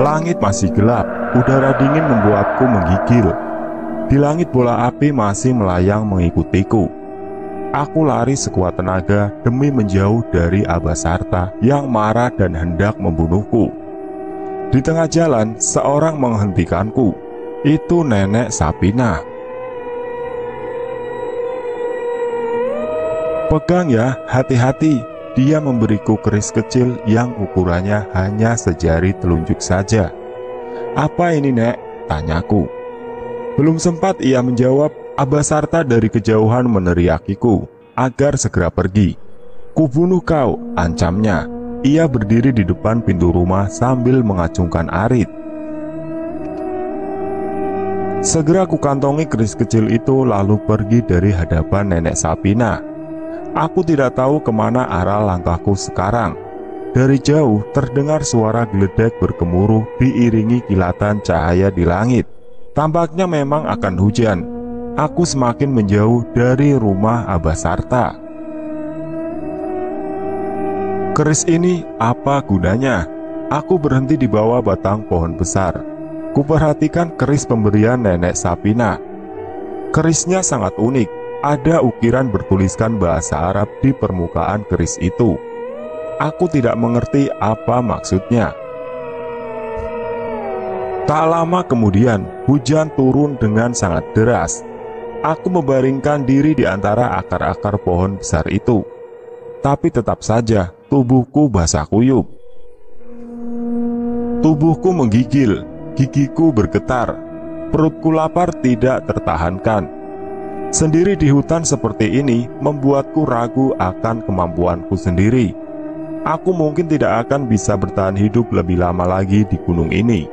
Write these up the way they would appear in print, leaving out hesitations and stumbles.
Langit masih gelap, udara dingin membuatku menggigil. Di langit bola api masih melayang mengikutiku. Aku lari sekuat tenaga demi menjauh dari Abasarta yang marah dan hendak membunuhku. Di tengah jalan, seorang menghentikanku. Itu Nenek Sapina. "Pegang ya, hati-hati." Dia memberiku keris kecil yang ukurannya hanya sejari telunjuk saja. "Apa ini, Nek?" tanyaku. Belum sempat ia menjawab, Abasarta dari kejauhan meneriakiku agar segera pergi. "Kubunuh kau," ancamnya. Ia berdiri di depan pintu rumah sambil mengacungkan arit. Segera kukantongi keris kecil itu lalu pergi dari hadapan Nenek Sapina. Aku tidak tahu kemana arah langkahku sekarang. Dari jauh terdengar suara geledek bergemuruh diiringi kilatan cahaya di langit. Tampaknya memang akan hujan. Aku semakin menjauh dari rumah Abasarta. Keris ini apa gunanya? Aku berhenti di bawah batang pohon besar. Kuperhatikan keris pemberian Nenek Sapina. Kerisnya sangat unik. Ada ukiran bertuliskan bahasa Arab di permukaan keris itu. Aku tidak mengerti apa maksudnya. Tak lama kemudian, hujan turun dengan sangat deras. Aku membaringkan diri di antara akar-akar pohon besar itu. Tapi tetap saja, tubuhku basah kuyup. Tubuhku menggigil, gigiku bergetar, perutku lapar tidak tertahankan. Sendiri di hutan seperti ini membuatku ragu akan kemampuanku sendiri. Aku mungkin tidak akan bisa bertahan hidup lebih lama lagi di gunung ini.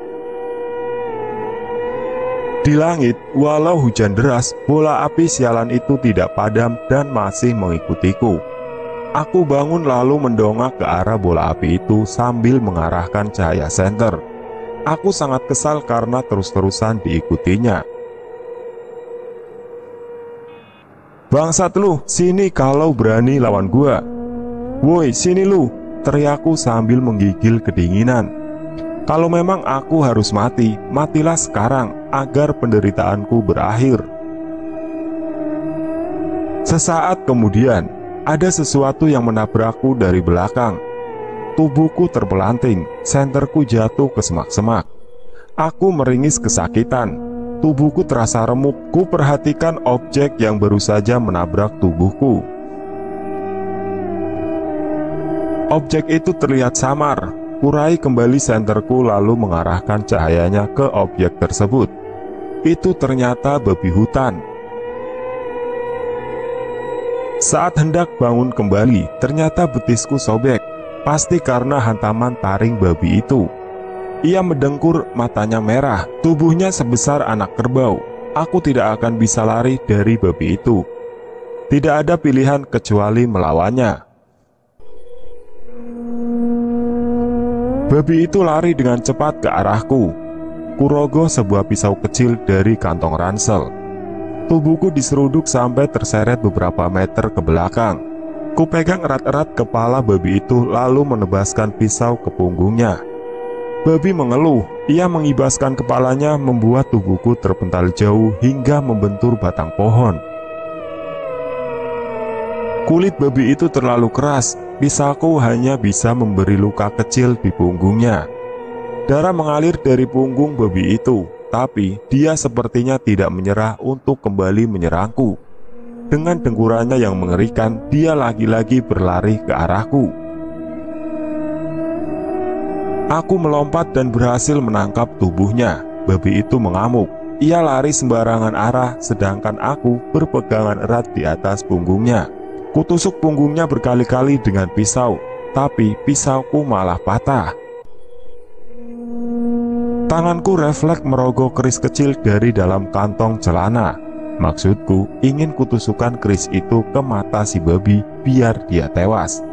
Di langit, walau hujan deras, bola api sialan itu tidak padam dan masih mengikutiku. Aku bangun lalu mendongak ke arah bola api itu sambil mengarahkan cahaya senter. Aku sangat kesal karena terus-terusan diikutinya. "Bangsat lu, sini kalau berani lawan gua." "Woi, sini lu," teriakku sambil menggigil kedinginan. Kalau memang aku harus mati, matilah sekarang agar penderitaanku berakhir. Sesaat kemudian, ada sesuatu yang menabrakku dari belakang. Tubuhku terpelanting, senterku jatuh ke semak-semak. Aku meringis kesakitan. Tubuhku terasa remuk. Ku perhatikan objek yang baru saja menabrak tubuhku. Objek itu terlihat samar. Kurai kembali senterku lalu mengarahkan cahayanya ke objek tersebut. Itu ternyata babi hutan. Saat hendak bangun kembali, ternyata betisku sobek. Pasti karena hantaman taring babi itu. Ia mendengkur, matanya merah, tubuhnya sebesar anak kerbau. Aku tidak akan bisa lari dari babi itu. Tidak ada pilihan kecuali melawannya. Babi itu lari dengan cepat ke arahku. Kurogoh sebuah pisau kecil dari kantong ransel. Tubuhku diseruduk sampai terseret beberapa meter ke belakang. Kupegang erat-erat kepala babi itu lalu menebaskan pisau ke punggungnya. Babi mengeluh. Ia mengibaskan kepalanya membuat tubuhku terpental jauh hingga membentur batang pohon. Kulit babi itu terlalu keras. Pisauku hanya bisa memberi luka kecil di punggungnya. Darah mengalir dari punggung babi itu, tapi dia sepertinya tidak menyerah untuk kembali menyerangku. Dengan dengkurannya yang mengerikan, dia lagi-lagi berlari ke arahku. Aku melompat dan berhasil menangkap tubuhnya. Babi itu mengamuk. Ia lari sembarangan arah, sedangkan aku berpegangan erat di atas punggungnya. Kutusuk punggungnya berkali-kali dengan pisau, tapi pisauku malah patah. Tanganku refleks merogoh keris kecil dari dalam kantong celana. Maksudku, ingin kutusukkan keris itu ke mata si babi biar dia tewas.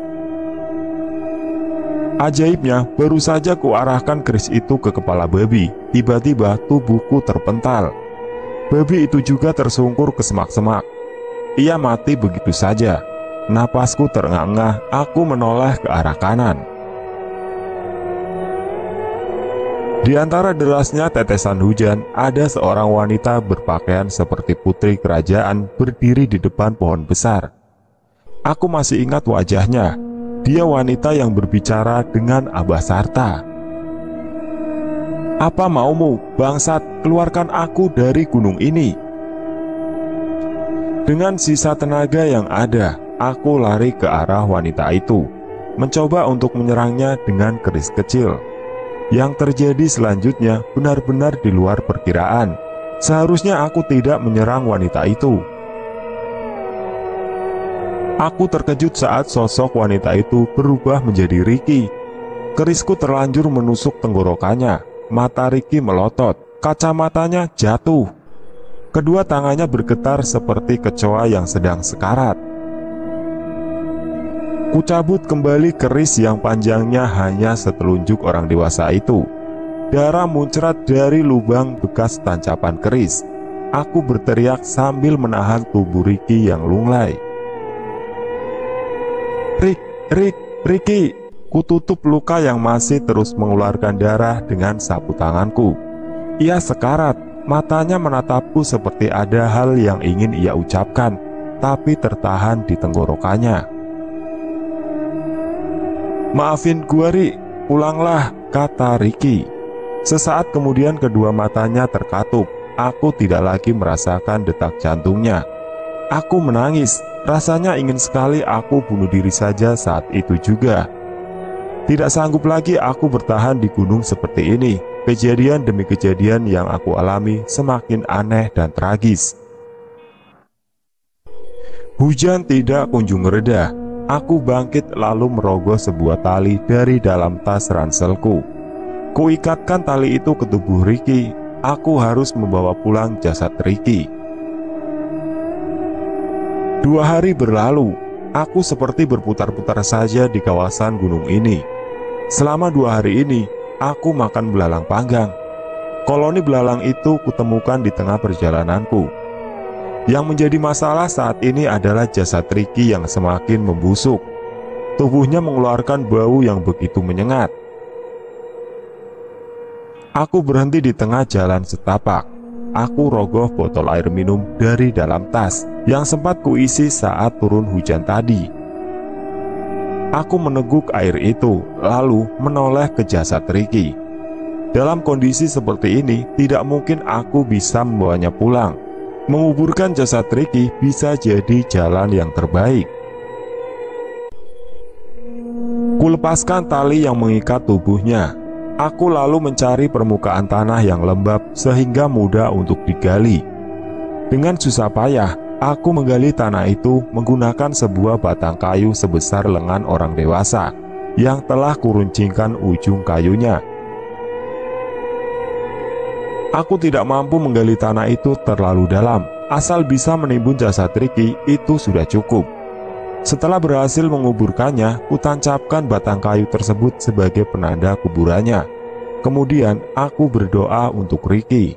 Ajaibnya, baru saja kuarahkan keris itu ke kepala babi, tiba-tiba tubuhku terpental. Babi itu juga tersungkur ke semak-semak. Ia mati begitu saja. Napasku terengah-engah, aku menoleh ke arah kanan. Di antara derasnya tetesan hujan, ada seorang wanita berpakaian seperti putri kerajaan berdiri di depan pohon besar. Aku masih ingat wajahnya. Dia wanita yang berbicara dengan Abah Sarta. "Apa maumu, bangsat? Keluarkan aku dari gunung ini." Dengan sisa tenaga yang ada, aku lari ke arah wanita itu, mencoba untuk menyerangnya dengan keris kecil. Yang terjadi selanjutnya benar-benar di luar perkiraan. Seharusnya aku tidak menyerang wanita itu. Aku terkejut saat sosok wanita itu berubah menjadi Ricky. Kerisku terlanjur menusuk tenggorokannya. Mata Ricky melotot, kacamatanya jatuh. Kedua tangannya bergetar seperti kecoa yang sedang sekarat. Kucabut kembali keris yang panjangnya hanya setelunjuk orang dewasa itu. Darah muncrat dari lubang bekas tancapan keris. Aku berteriak sambil menahan tubuh Ricky yang lunglai. Ricky!" Kututup luka yang masih terus mengeluarkan darah dengan sapu tanganku. Ia sekarat, matanya menatapku seperti ada hal yang ingin ia ucapkan, tapi tertahan di tenggorokannya. "Maafin gua, Ri, pulanglah," kata Ricky. Sesaat kemudian kedua matanya terkatup. Aku tidak lagi merasakan detak jantungnya. Aku menangis, rasanya ingin sekali aku bunuh diri saja saat itu juga. Tidak sanggup lagi aku bertahan di gunung seperti ini. Kejadian demi kejadian yang aku alami semakin aneh dan tragis. Hujan tidak kunjung reda. Aku bangkit lalu merogoh sebuah tali dari dalam tas ranselku. Kuikatkan tali itu ke tubuh Ricky. Aku harus membawa pulang jasad Ricky. 2 hari berlalu. Aku seperti berputar-putar saja di kawasan gunung ini. Selama 2 hari ini, aku makan belalang panggang. Koloni belalang itu kutemukan di tengah perjalananku. Yang menjadi masalah saat ini adalah jasad Ricky yang semakin membusuk. Tubuhnya mengeluarkan bau yang begitu menyengat. Aku berhenti di tengah jalan setapak. Aku rogoh botol air minum dari dalam tas yang sempat kuisi saat turun hujan tadi. Aku meneguk air itu, lalu menoleh ke jasad Ricky. Dalam kondisi seperti ini, tidak mungkin aku bisa membawanya pulang. Menguburkan jasad Ricky bisa jadi jalan yang terbaik. Kulepaskan tali yang mengikat tubuhnya. Aku lalu mencari permukaan tanah yang lembab sehingga mudah untuk digali. Dengan susah payah, aku menggali tanah itu menggunakan sebuah batang kayu sebesar lengan orang dewasa yang telah kuruncingkan ujung kayunya. Aku tidak mampu menggali tanah itu terlalu dalam. Asal bisa menimbun jasad Ricky itu sudah cukup. Setelah berhasil menguburkannya, kutancapkan batang kayu tersebut sebagai penanda kuburannya. Kemudian aku berdoa untuk Ricky.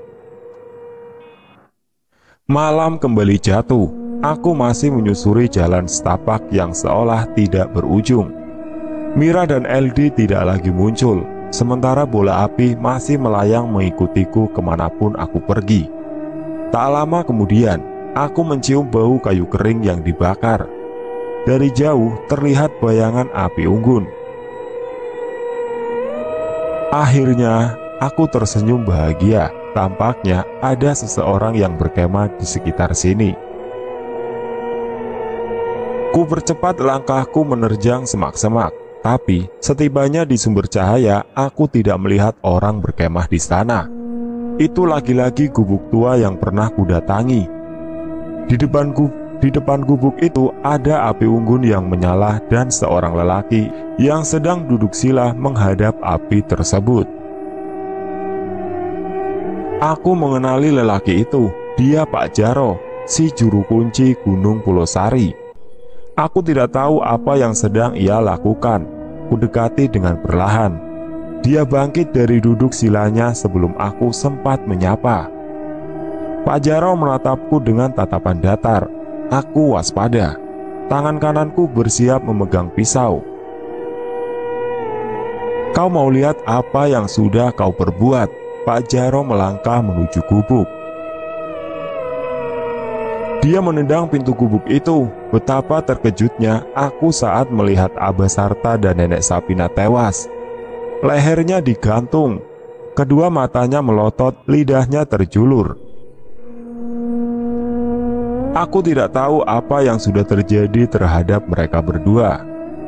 Malam kembali jatuh. Aku masih menyusuri jalan setapak yang seolah tidak berujung. Mira dan LD tidak lagi muncul, sementara bola api masih melayang mengikutiku kemanapun aku pergi. Tak lama kemudian, aku mencium bau kayu kering yang dibakar. Dari jauh terlihat bayangan api unggun. Akhirnya, aku tersenyum bahagia. Tampaknya ada seseorang yang berkemah di sekitar sini. Ku percepat langkahku menerjang semak-semak. Tapi setibanya di sumber cahaya, aku tidak melihat orang berkemah di sana. Itu lagi-lagi gubuk tua yang pernah kudatangi. Di depan gubuk itu ada api unggun yang menyala dan seorang lelaki yang sedang duduk sila menghadap api tersebut. Aku mengenali lelaki itu. Dia Pak Jaro, si juru kunci Gunung Pulosari. Aku tidak tahu apa yang sedang ia lakukan. Kudekati dengan perlahan. Dia bangkit dari duduk silanya sebelum aku sempat menyapa. Pak Jaro menatapku dengan tatapan datar. Aku waspada. Tangan kananku bersiap memegang pisau. Kau mau lihat apa yang sudah kau perbuat?" Pak Jaro melangkah menuju gubuk. Dia menendang pintu gubuk itu. Betapa terkejutnya aku saat melihat Abah Sarta dan Nenek Sapina tewas. Lehernya digantung, kedua matanya melotot, lidahnya terjulur. Aku tidak tahu apa yang sudah terjadi terhadap mereka berdua.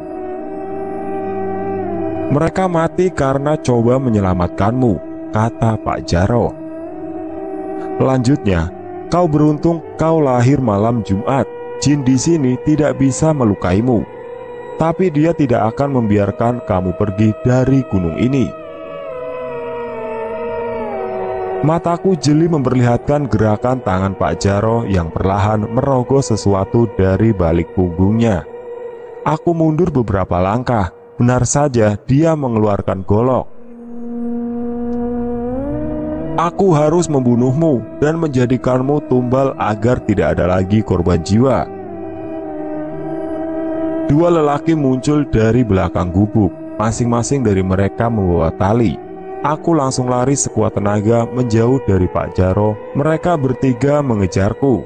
"Mereka mati karena coba menyelamatkanmu," kata Pak Jaro. Lanjutnya, "Kau beruntung kau lahir malam Jumat. Jin di sini tidak bisa melukaimu, tapi dia tidak akan membiarkan kamu pergi dari gunung ini." Mataku jeli memperlihatkan gerakan tangan Pak Jaro yang perlahan merogoh sesuatu dari balik punggungnya. Aku mundur beberapa langkah. Benar saja dia mengeluarkan golok. "Aku harus membunuhmu dan menjadikanmu tumbal agar tidak ada lagi korban jiwa." Dua lelaki muncul dari belakang gubuk. Masing-masing dari mereka membawa tali. Aku langsung lari sekuat tenaga menjauh dari Pak Jaro. Mereka bertiga mengejarku.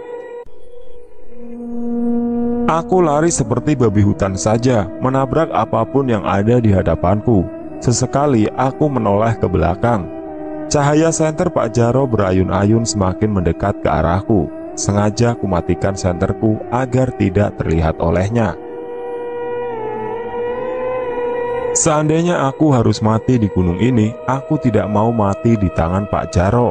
Aku lari seperti babi hutan saja, menabrak apapun yang ada di hadapanku. Sesekali aku menoleh ke belakang. Cahaya senter Pak Jaro berayun-ayun semakin mendekat ke arahku. Sengaja kumatikan senterku agar tidak terlihat olehnya. Seandainya aku harus mati di gunung ini, aku tidak mau mati di tangan Pak Jaro.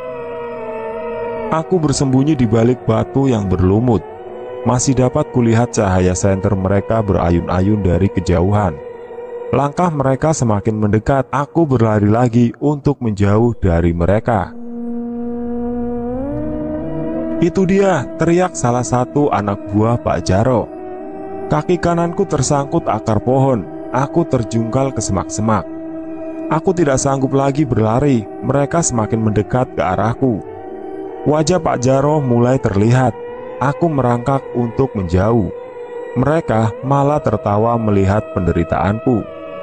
Aku bersembunyi di balik batu yang berlumut. Masih dapat kulihat cahaya senter mereka berayun-ayun dari kejauhan. Langkah mereka semakin mendekat. Aku berlari lagi untuk menjauh dari mereka. "Itu dia!" teriak salah satu anak buah Pak Jaro. Kaki kananku tersangkut akar pohon. Aku terjungkal ke semak-semak. Aku tidak sanggup lagi berlari. Mereka semakin mendekat ke arahku. Wajah Pak Jaro mulai terlihat. Aku merangkak untuk menjauh. Mereka malah tertawa melihat penderitaanku.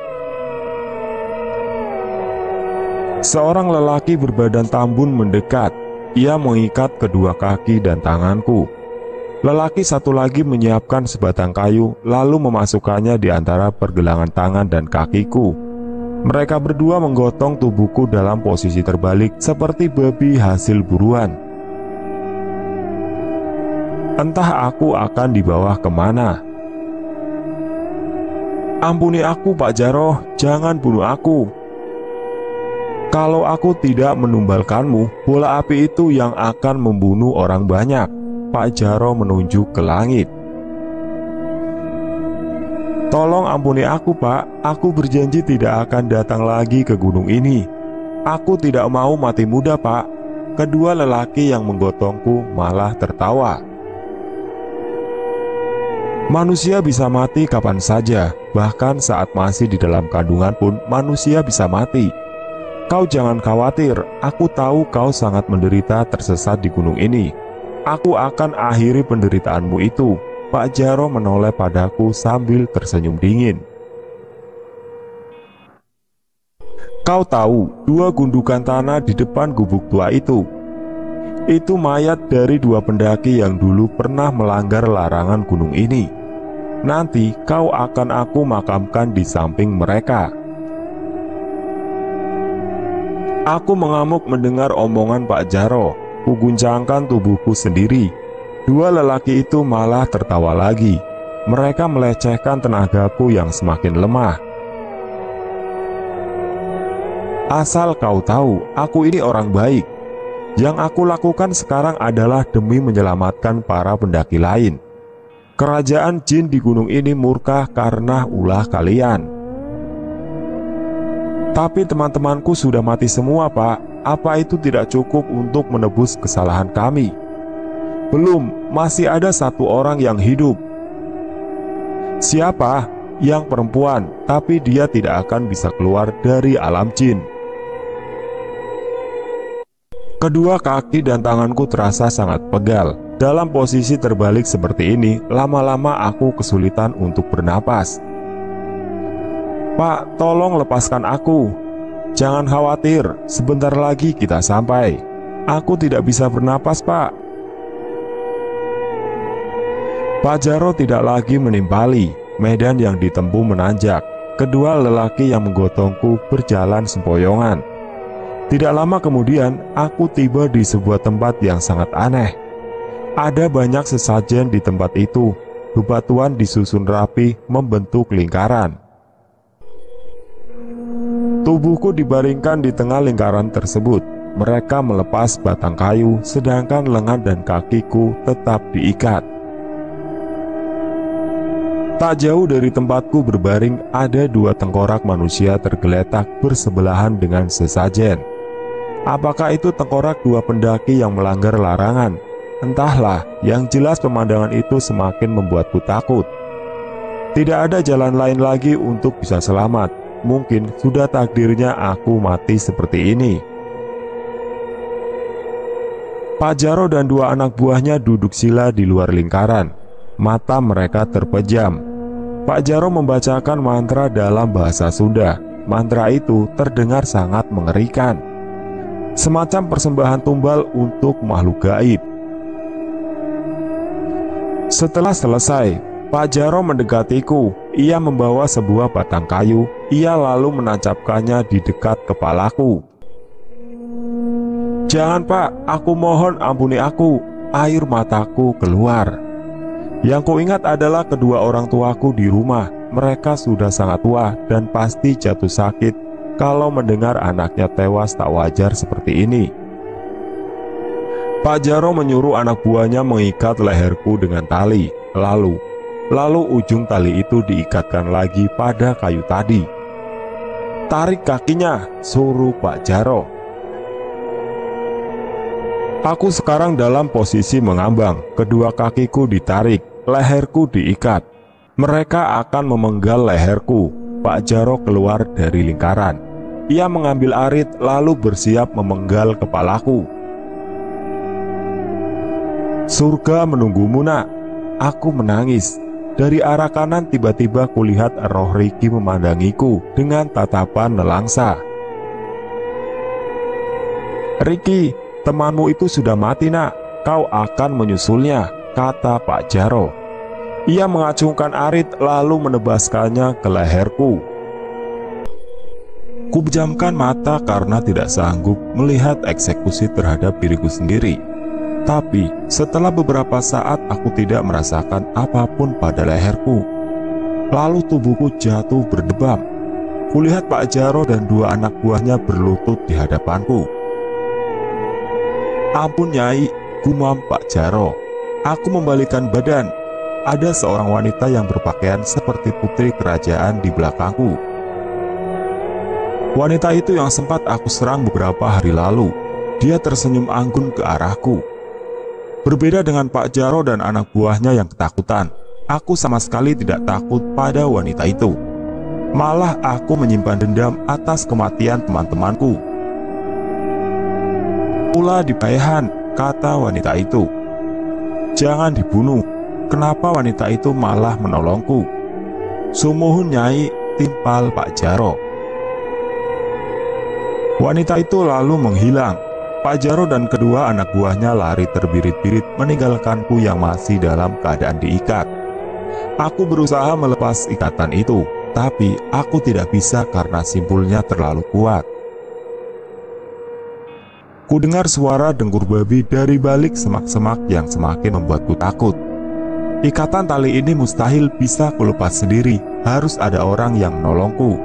Seorang lelaki berbadan tambun mendekat. Ia mengikat kedua kaki dan tanganku. Lelaki satu lagi menyiapkan sebatang kayu, lalu memasukkannya di antara pergelangan tangan dan kakiku. Mereka berdua menggotong tubuhku dalam posisi terbalik seperti babi hasil buruan. Entah aku akan dibawa kemana. "Ampuni aku Pak Jaro, jangan bunuh aku. Kalau aku tidak menumbalkanmu, bola api itu yang akan membunuh orang banyak." Pak Jaro menunjuk ke langit. "Tolong ampuni aku Pak, aku berjanji tidak akan datang lagi ke gunung ini. Aku tidak mau mati muda Pak." Kedua lelaki yang menggotongku malah tertawa. Manusia bisa mati kapan saja, bahkan saat masih di dalam kandungan pun manusia bisa mati. Kau jangan khawatir, aku tahu kau sangat menderita tersesat di gunung ini. Aku akan akhiri penderitaanmu itu. Pak Jaro menoleh padaku sambil tersenyum dingin. Kau tahu, dua gundukan tanah di depan gubuk tua itu mayat dari dua pendaki yang dulu pernah melanggar larangan gunung ini. Nanti kau akan aku makamkan di samping mereka. Aku mengamuk mendengar omongan Pak Jaro. Kuguncangkan tubuhku sendiri. Dua lelaki itu malah tertawa lagi. Mereka melecehkan tenagaku yang semakin lemah. Asal kau tahu, aku ini orang baik. Yang aku lakukan sekarang adalah demi menyelamatkan para pendaki lain. Kerajaan jin di gunung ini murka karena ulah kalian. Tapi teman-temanku sudah mati semua, Pak. Apa itu tidak cukup untuk menebus kesalahan kami? Belum, masih ada satu orang yang hidup. Siapa? Yang perempuan, tapi dia tidak akan bisa keluar dari alam jin. Kedua kaki dan tanganku terasa sangat pegal. Dalam posisi terbalik seperti ini, lama-lama aku kesulitan untuk bernapas. "Pak, tolong lepaskan aku. Jangan khawatir, sebentar lagi kita sampai. Aku tidak bisa bernapas, Pak." Pak Jarwo tidak lagi menimpali. Medan yang ditempuh menanjak. Kedua lelaki yang menggotongku berjalan sempoyongan. Tidak lama kemudian, aku tiba di sebuah tempat yang sangat aneh. Ada banyak sesajen di tempat itu. Bebatuan disusun rapi membentuk lingkaran. Tubuhku dibaringkan di tengah lingkaran tersebut. Mereka melepas batang kayu, sedangkan lengan dan kakiku tetap diikat. Tak jauh dari tempatku berbaring ada dua tengkorak manusia tergeletak bersebelahan dengan sesajen. Apakah itu tengkorak dua pendaki yang melanggar larangan? Entahlah, yang jelas pemandangan itu semakin membuatku takut. Tidak ada jalan lain lagi untuk bisa selamat. Mungkin sudah takdirnya aku mati seperti ini. Pak Jarwo dan dua anak buahnya duduk sila di luar lingkaran. Mata mereka terpejam. Pak Jarwo membacakan mantra dalam bahasa Sunda. Mantra itu terdengar sangat mengerikan, semacam persembahan tumbal untuk makhluk gaib. Setelah selesai, Pak Jarwo mendekatiku. Ia membawa sebuah batang kayu. Ia lalu menancapkannya di dekat kepalaku. "Jangan, Pak, aku mohon ampuni aku." Air mataku keluar. Yang kuingat adalah kedua orang tuaku di rumah. Mereka sudah sangat tua dan pasti jatuh sakit kalau mendengar anaknya tewas tak wajar seperti ini. Pak Jarwo menyuruh anak buahnya mengikat leherku dengan tali. Lalu ujung tali itu diikatkan lagi pada kayu tadi. "Tarik kakinya," suruh Pak Jarwo. Aku sekarang dalam posisi mengambang. Kedua kakiku ditarik, leherku diikat. Mereka akan memenggal leherku. Pak Jarwo keluar dari lingkaran. Ia mengambil arit lalu bersiap memenggal kepalaku. "Surga menunggumu, Nak." Aku menangis. Dari arah kanan tiba-tiba kulihat roh Riki memandangiku dengan tatapan nelangsa. "Riki, temanmu itu sudah mati, Nak. Kau akan menyusulnya," kata Pak Jarwo. Ia mengacungkan arit lalu menebaskannya ke leherku. Kupejamkan mata karena tidak sanggup melihat eksekusi terhadap diriku sendiri. Tapi setelah beberapa saat aku tidak merasakan apapun pada leherku. Lalu tubuhku jatuh berdebam. Kulihat Pak Jarwo dan dua anak buahnya berlutut di hadapanku. "Ampun, Nyai," gumam Pak Jarwo. Aku membalikkan badan. Ada seorang wanita yang berpakaian seperti putri kerajaan di belakangku. Wanita itu yang sempat aku serang beberapa hari lalu. Dia tersenyum anggun ke arahku. Berbeda dengan Pak Jarwo dan anak buahnya yang ketakutan, aku sama sekali tidak takut pada wanita itu. Malah aku menyimpan dendam atas kematian teman-temanku. "Ulah dipaehan," kata wanita itu. "Jangan dibunuh." Kenapa wanita itu malah menolongku? "Sumuhun, Nyai," timpal Pak Jarwo. Wanita itu lalu menghilang. Pak Jarwo dan kedua anak buahnya lari terbirit-birit meninggalkanku yang masih dalam keadaan diikat. Aku berusaha melepas ikatan itu, tapi aku tidak bisa karena simpulnya terlalu kuat. Kudengar suara dengkur babi dari balik semak-semak yang semakin membuatku takut. Ikatan tali ini mustahil bisa kulepas sendiri, harus ada orang yang menolongku.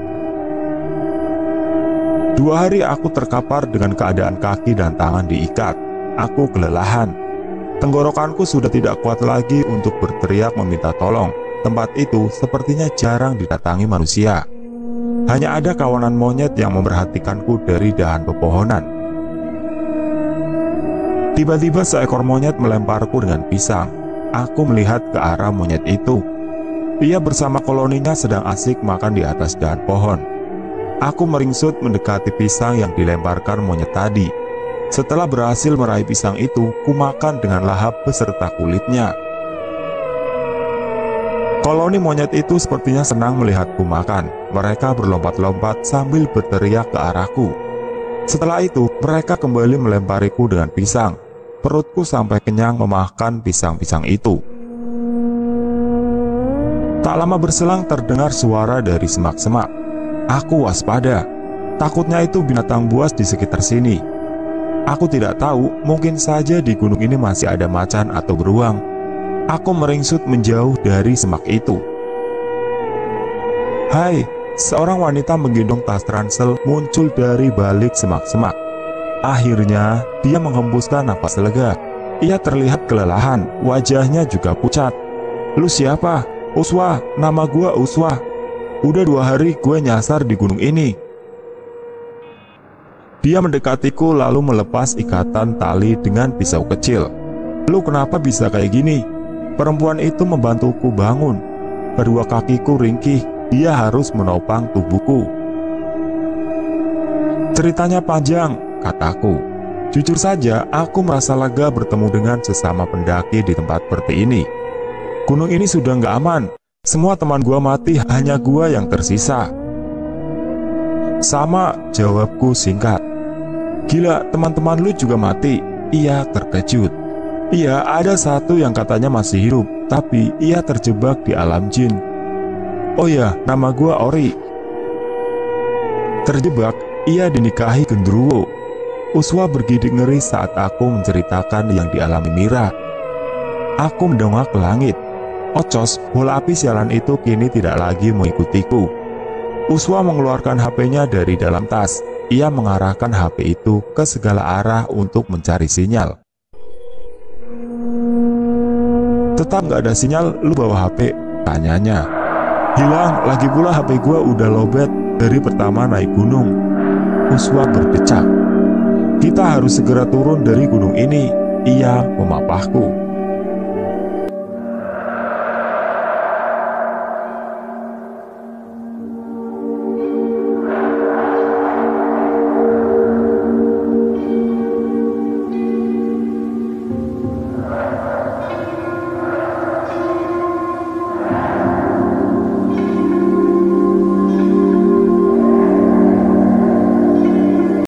2 hari aku terkapar dengan keadaan kaki dan tangan diikat. Aku kelelahan. Tenggorokanku sudah tidak kuat lagi untuk berteriak meminta tolong. Tempat itu sepertinya jarang didatangi manusia. Hanya ada kawanan monyet yang memperhatikanku dari dahan pepohonan. Tiba-tiba seekor monyet melemparku dengan pisang. Aku melihat ke arah monyet itu. Ia bersama koloninya sedang asik makan di atas dahan pohon. Aku meringsut mendekati pisang yang dilemparkan monyet tadi. Setelah berhasil meraih pisang itu, kumakan dengan lahap beserta kulitnya. Koloni monyet itu sepertinya senang melihatku makan. Mereka berlompat-lompat sambil berteriak ke arahku. Setelah itu, mereka kembali melempariku dengan pisang. Perutku sampai kenyang memakan pisang-pisang itu. Tak lama berselang terdengar suara dari semak-semak. Aku waspada. Takutnya itu binatang buas di sekitar sini. Aku tidak tahu, mungkin saja di gunung ini masih ada macan atau beruang. Aku meringsut menjauh dari semak itu. Hai, seorang wanita menggendong tas ransel muncul dari balik semak-semak. Akhirnya, dia menghembuskan napas lega. Ia terlihat kelelahan, wajahnya juga pucat. Lu siapa? Uswa, nama gua Uswa. Udah 2 hari gue nyasar di gunung ini. Dia mendekatiku lalu melepas ikatan tali dengan pisau kecil. Lu kenapa bisa kayak gini? Perempuan itu membantuku bangun. Kedua kakiku ringkih, dia harus menopang tubuhku. Ceritanya panjang, kataku. Jujur saja, aku merasa lega bertemu dengan sesama pendaki di tempat seperti ini. Gunung ini sudah nggak aman. Semua teman gua mati, hanya gua yang tersisa. Sama, jawabku singkat. Gila, teman-teman lu juga mati? Ia terkejut. Iya, ada satu yang katanya masih hidup, tapi ia terjebak di alam jin. Oh ya, nama gua Ori. Terjebak, ia dinikahi genderuwo. Uswa bergidik ngeri saat aku menceritakan yang dialami Mira. Aku mendongak ke langit. Ocos, bola api sialan itu kini tidak lagi mengikutiku. Uswa mengeluarkan HP-nya dari dalam tas. Ia mengarahkan HP itu ke segala arah untuk mencari sinyal. Tetap gak ada sinyal, lu bawa HP? Tanyanya. Hilang, lagi pula HP gua udah lowbat dari pertama naik gunung. Uswa berdecak. Kita harus segera turun dari gunung ini. Ia memapahku.